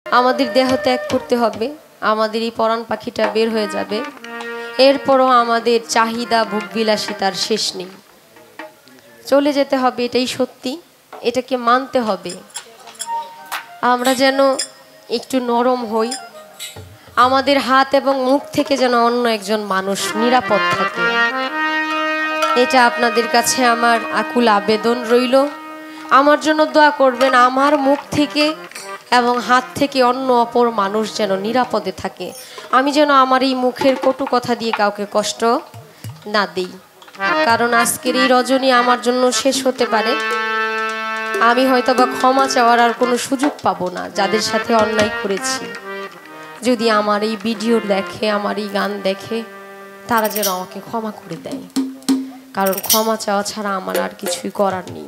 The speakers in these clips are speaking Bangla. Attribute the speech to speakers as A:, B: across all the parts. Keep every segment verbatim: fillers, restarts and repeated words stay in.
A: আমাদের দেহ ত্যাগ করতে হবে, আমাদের এই পরাণ পাখিটা বের হয়ে যাবে। এরপরও আমাদের চাহিদা ভোগবিলাসিতার শেষ নেই, চলে যেতে হবে, এটাই সত্যি, এটাকে মানতে হবে। আমরা যেন একটু নরম হই, আমাদের হাত এবং মুখ থেকে যেন অন্য একজন মানুষ নিরাপদ থাকে, এটা আপনাদের কাছে আমার আকুল আবেদন রইল। আমার জন্য দোয়া করবেন, আমার মুখ থেকে এবং হাত থেকে অন্য অপর মানুষ যেন নিরাপদে থাকে, আমি যেন আমার এই মুখের কটু কথা দিয়ে কাউকে কষ্ট না দিই। কারণ আজকের এই রজনী আমার জন্য শেষ হতে পারে, আমি হয়তো বা ক্ষমা চাওয়ার আর কোনো সুযোগ পাবো না। যাদের সাথে অন্যায় করেছি, যদি আমার এই ভিডিও দেখে, আমার এই গান দেখে, তারা যেন আমাকে ক্ষমা করে দেয়, কারণ ক্ষমা চাওয়া ছাড়া আমার আর কিছুই করার নেই।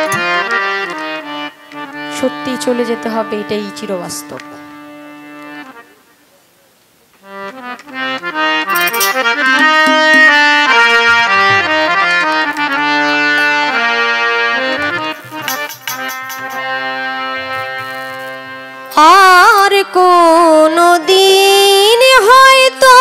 A: সত্যি চলে যেতে হবে, এটাই চিরবাস্তব। আর কোনো দিন হয়তো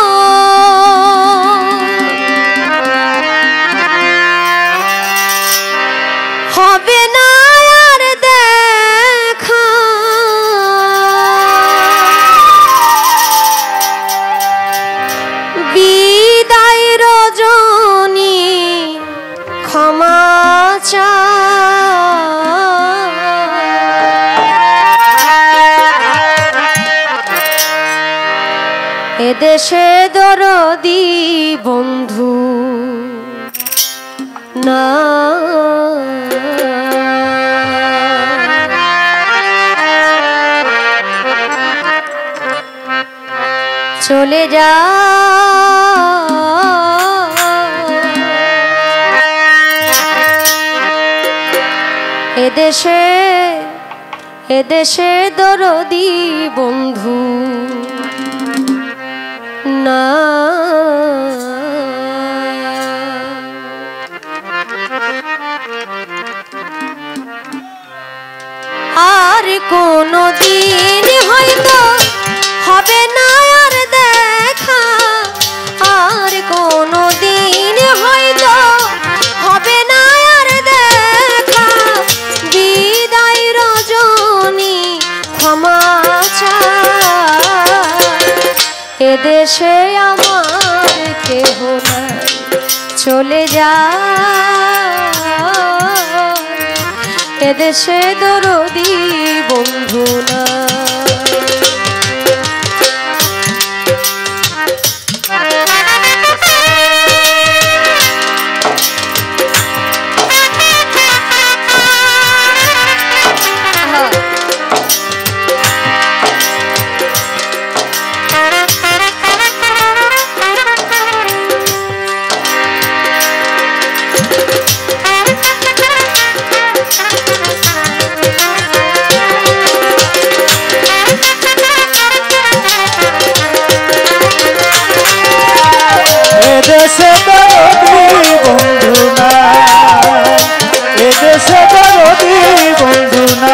A: হবে না আর দেখা, বিদায় রজনী ক্ষমা চা। এদেশে দরদি বন্ধু না, চলে যা এদেশে, এদেশে দরদি বন্ধু না। আর কোনো দিন হয়তো হবে না আর দেখা, আর কোনো দিন হয়তো হবে না আর দেখা, বিদায় রজনী ক্ষমা চা। এদেশে আমার কেহ নাই, চলে যা এদেশে দরদি বন্ধু না।
B: এদেশে দরদি বন্ধু না, এদেশে দরদি বন্ধু না।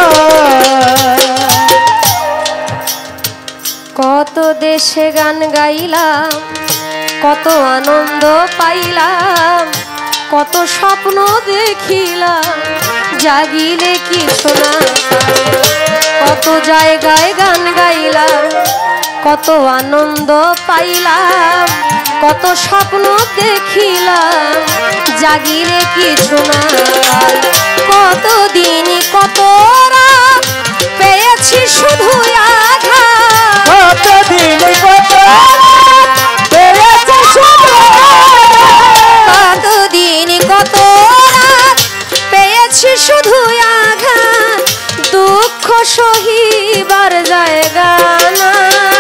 A: কত দেশে গান গাইলাম, কত আনন্দ পাইলাম, কত স্বপ্ন দেখিলাম, জাগিলে কিছু না। কত জায়গায় গান গাইলাম, কত আনন্দ পাইলাম, কত স্বপ্ন দেখিলাম, জাগিলে কিছু না। কত দিন কত রাত পেয়েছি শুধু আঘাত,
B: কত দিন কত রাত পেয়েছি শুধু আঘাত,
A: কত দিন কত রাত পেয়েছি শুধু আঘাত, দুঃখ সহিবার জায়গা না।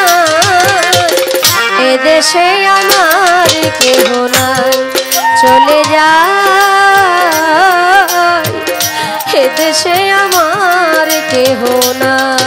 A: এদেশে আমার কেহ নাই, চলে যা এদেশে আমার কেহ নাই।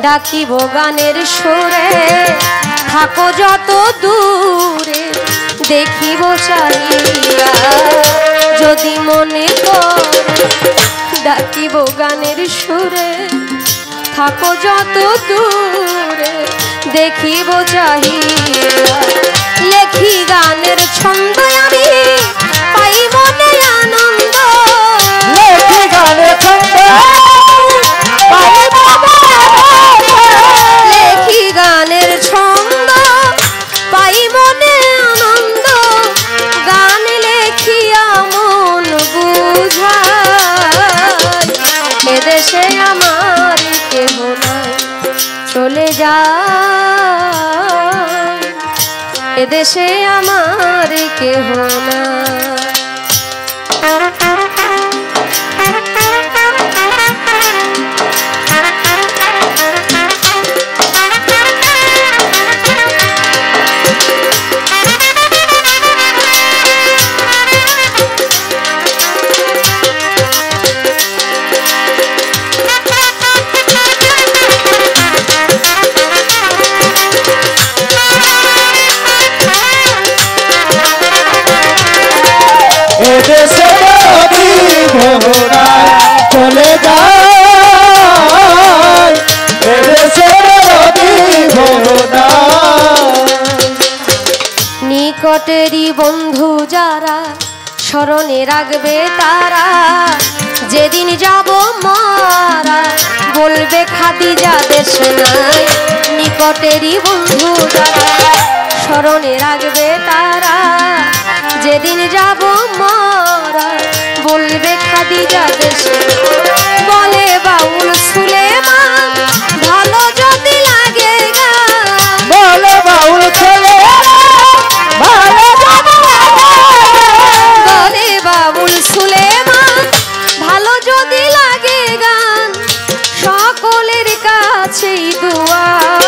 A: ডাকিব গানের সুরে থাকো যত দূরে দেখিব চাহিয়া যদি মনে করে ডাকিব গানের সুরে থাকো যত দূরে দেখিব চাহিয়া লেখি গানের ছন্দ আমি পাই মনে আনন্দ
B: লেখি গানের ছন্দ পাই মনে আনন্দ
A: লেখি গানের ছন্দ পাই মনে আনন্দ গান লেখিয়া মন বুঝাই এদেশে আমার কেহ নাই চলে যায় এদেশে আমার কেহ নাই
B: এদেশে যদি ভোরায় চলে যায় এদেশে যদি ভোরায়
A: নিকটেরই বন্ধু যারা স্মরণে রাখবে তারা যেদিন যাব মারা বলবে খাদিজা দেশে নাই নিকটেরই বন্ধু যারা স্মরণে রাখবে তারা যেদিন যাব মারা বলবে খাদিজা দেশে বলে বাউল সুলেমান ভালো যদি লাগে গান
B: বলে বাউল ছেলে ভালো
A: বলে বাবুল সুলেমান ভালো যদি লাগে গান সকলের কাছেই দুয়া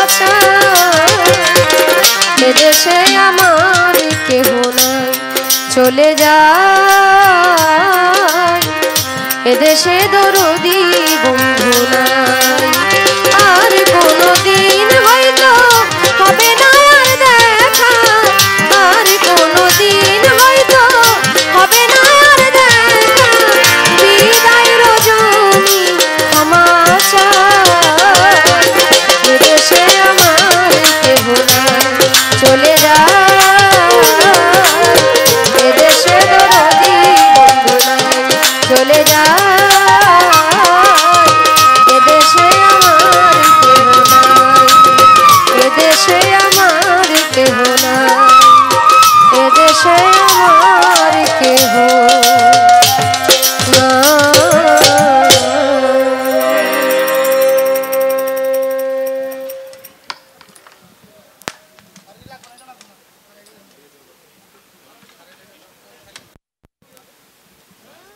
A: এদেশে আমার কেহ নাই চলে যায় এদেশে দরুদ